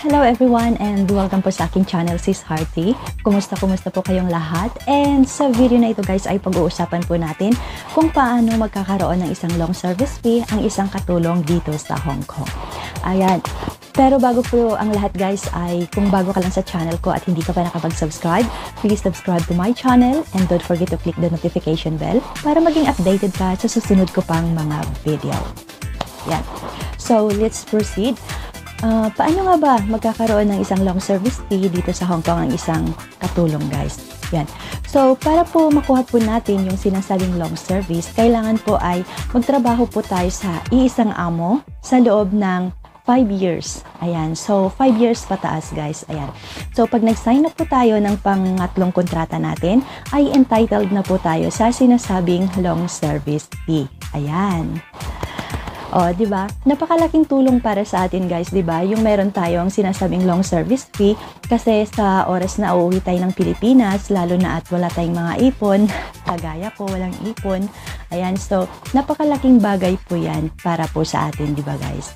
Hello everyone and welcome po sa aking channel, Sis Hearty. Kumusta po kayong lahat? And sa video na ito guys ay pag-uusapan po natin kung paano magkakaroon ng isang long service fee ang isang katulong dito sa Hong Kong. Ayan. Pero bago po ang lahat guys ay kung bago ka lang sa channel ko at hindi ka pa nakapag-subscribe, please subscribe to my channel and don't forget to click the notification bell para maging updated ka sa susunod ko pang mga video. Yan. So, let's proceed. Paano nga ba magkakaroon ng isang long service fee dito sa Hong Kong ang isang katulong guys? Yan. So, para po makuha po natin yung sinasabing long service, kailangan po ay magtrabaho po tayo sa iisang amo sa loob ng 5 years. Ayan. So, 5 years pataas guys. Ayan. So, pag nag-sign up po tayo ng pangatlong kontrata natin, ay entitled na po tayo sa sinasabing long service fee. Ayan. O, di ba? Napakalaking tulong para sa atin, guys, di ba? Yung meron tayong sinasabing long service fee kasi sa oras na uuwi tayo ng Pilipinas, lalo na at wala tayong mga ipon, kagaya ko, walang ipon. Ayan, so napakalaking bagay po 'yan para po sa atin, di ba, guys?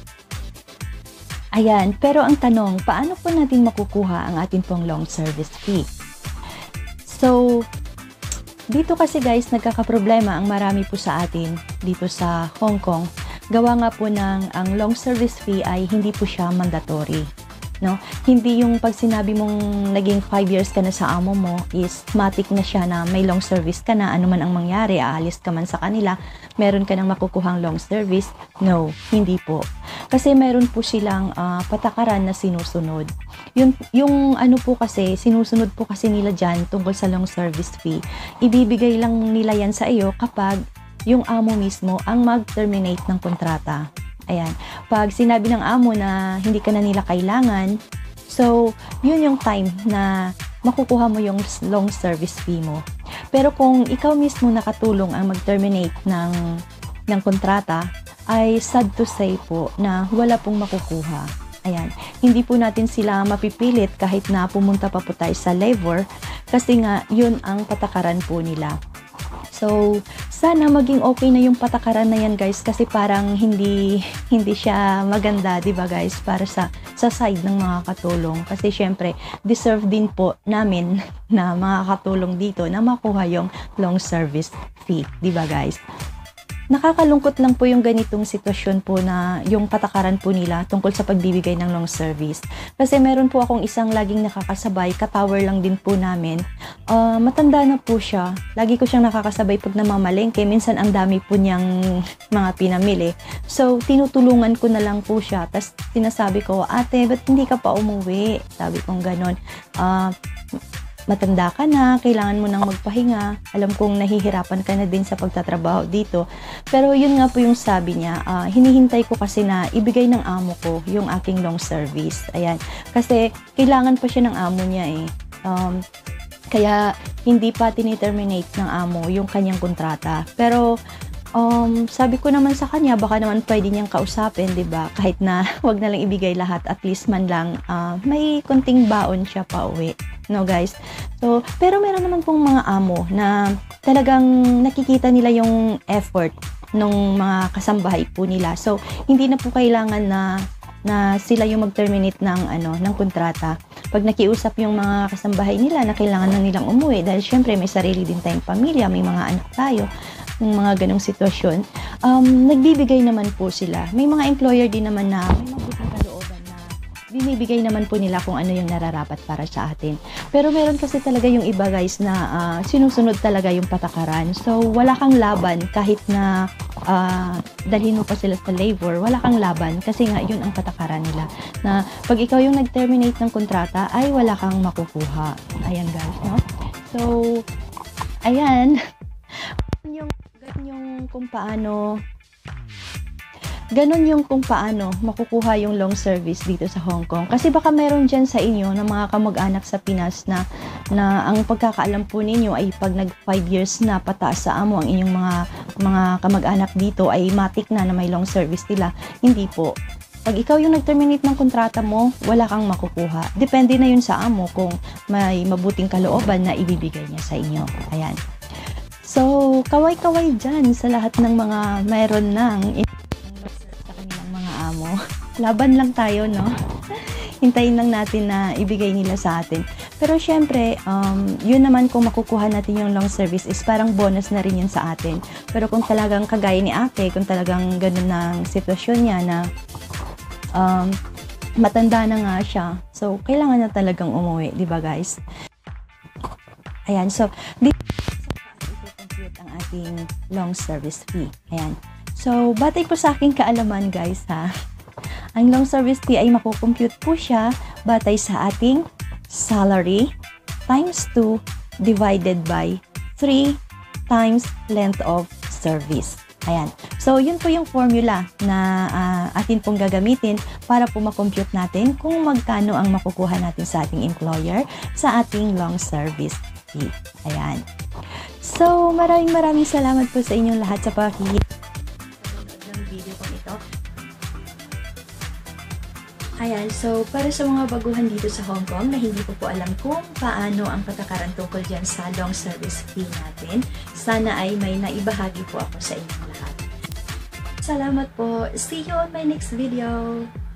Ayan, pero ang tanong, paano po natin makukuha ang ating pong long service fee? So, dito kasi guys, nagkakaproblema ang marami po sa atin dito sa Hong Kong. Gawa nga po ng ang long service fee ay hindi po siya mandatory. No? Hindi yung pag sinabi mong naging 5 years ka na sa amo mo is matik na siya na may long service ka na, ano man ang mangyari, aalis ka man sa kanila, meron ka nang makukuhang long service. No, hindi po. Kasi meron po silang patakaran na sinusunod. Yung ano po kasi, sinusunod po kasi nila dyan tungkol sa long service fee. Ibibigay lang nila yan sa iyo kapag yung amo mismo ang mag-terminate ng kontrata. Ayan. Pag sinabi ng amo na hindi ka na nila kailangan, so, yun yung time na makukuha mo yung long service fee mo. Pero kung ikaw mismo nakatulong ang mag-terminate ng kontrata, ay sad to say po na wala pong makukuha. Ayan. Hindi po natin sila mapipilit kahit na pumunta pa po tayo sa labor kasi nga yun ang patakaran po nila. So, sana maging okay na yung patakaran na yan guys kasi parang hindi siya maganda, 'di ba guys, para sa side ng mga katulong kasi syempre deserve din po namin na mga katulong dito na makuha yung long service fee, 'di ba guys? Nakakalungkot lang po yung ganitong sitwasyon po na yung patakaran po nila tungkol sa pagbibigay ng long service. Kasi meron po akong isang laging nakakasabay, ka-tower lang din po namin. Matanda na po siya. Lagi ko siyang nakakasabay pag namamalengke. Minsan ang dami po niyang mga pinamili. So, tinutulungan ko na lang po siya. Tapos, sinasabi ko, ate, ba't hindi ka pa umuwi? Sabi kong ganon. Matanda ka na, kailangan mo nang magpahinga. Alam kong nahihirapan ka na din sa pagtatrabaho dito. Pero yun nga po yung sabi niya, hinihintay ko kasi na ibigay ng amo ko yung aking long service. Ayan. Kasi kailangan pa siya ng amo niya eh. Kaya hindi pa tiniterminate ng amo yung kanyang kontrata. Pero sabi ko naman sa kanya, baka naman pwede niyang kausapin, 'di ba? Kahit na wag na lang ibigay lahat, at least man lang may konting baon siya pa uwi. No guys. So, pero meron naman pong mga amo na talagang nakikita nila yung effort ng mga kasambahay po nila. So, hindi na po kailangan na sila yung mag-terminate ng kontrata. Pag nakiusap yung mga kasambahay nila na kailangan na nilang umuwi dahil syempre may sarili din tayong pamilya, may mga anak tayo, ng mga ganong sitwasyon, nagbibigay naman po sila. May mga employer din naman na may mabuting kalooban na binibigay naman po nila kung ano yung nararapat para sa atin. Pero meron kasi talaga yung iba guys na sinusunod talaga yung patakaran. So, wala kang laban kahit na dalhin mo pa sila sa labor, wala kang laban kasi nga yun ang patakaran nila. Na pag ikaw yung nag-terminate ng kontrata, ay wala kang makukuha. Ayan guys, no? So, ayan. Ganon yung kung paano makukuha yung long service dito sa Hong Kong. Kasi baka meron dyan sa inyo na mga kamag-anak sa Pinas na ang pagkakaalam po ninyo ay pag nag 5 years na pataas sa amo ang inyong mga kamag-anak dito ay matik na may long service nila. Hindi po. Pag ikaw yung nag-terminate ng kontrata mo, wala kang makukuha. Depende na yun sa amo kung may mabuting kalooban na ibibigay niya sa inyo. Ayan. So, kaway-kaway dyan sa lahat ng mga mayroon ng sa kanilang mga amo. Laban lang tayo, no? hintayin lang natin na ibigay nila sa atin. Pero syempre, yun naman kung makukuha natin yung long service is parang bonus na rin yun sa atin. Pero kung talagang kagaya ni ate, kung talagang ganun ang sitwasyon niya na matanda na nga siya, so kailangan na talagang umuwi, di ba guys? Ayan, so dito compute ang ating long service fee. Ayan. So, batay po sa aking kaalaman guys ha, ang long service fee ay makukompute po siya batay sa ating salary times 2 divided by 3 times length of service. Ayan. So, yun po yung formula na atin pong gagamitin para po makompute natin kung magkano ang makukuha natin sa ating employer sa ating long service fee. Ayan. So, maraming salamat po sa inyong lahat sa pakikinig ng video kong ito. Ayan, so para sa mga baguhan dito sa Hong Kong na hindi po alam kung paano ang patakaran tungkol dyan sa long service fee natin, sana ay may naibahagi po ako sa inyong lahat. Salamat po. See you on my next video.